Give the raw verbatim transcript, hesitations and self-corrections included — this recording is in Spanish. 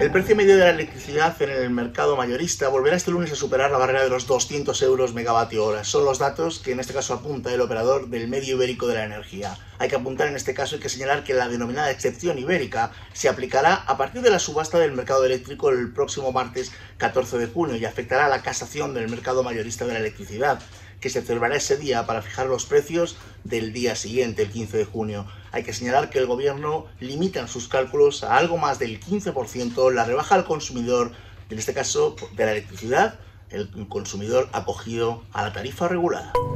El precio medio de la electricidad en el mercado mayorista volverá este lunes a superar la barrera de los doscientos euros megavatio hora. Son los datos que en este caso apunta el operador del medio ibérico de la energía. Hay que apuntar en este caso, hay que señalar que la denominada excepción ibérica se aplicará a partir de la subasta del mercado eléctrico el próximo martes catorce de junio y afectará a la casación del mercado mayorista de la electricidad, que se celebrará ese día para fijar los precios del día siguiente, el quince de junio. Hay que señalar que el gobierno limita en sus cálculos a algo más del quince por ciento la rebaja al consumidor, en este caso de la electricidad, el consumidor acogido a la tarifa regulada.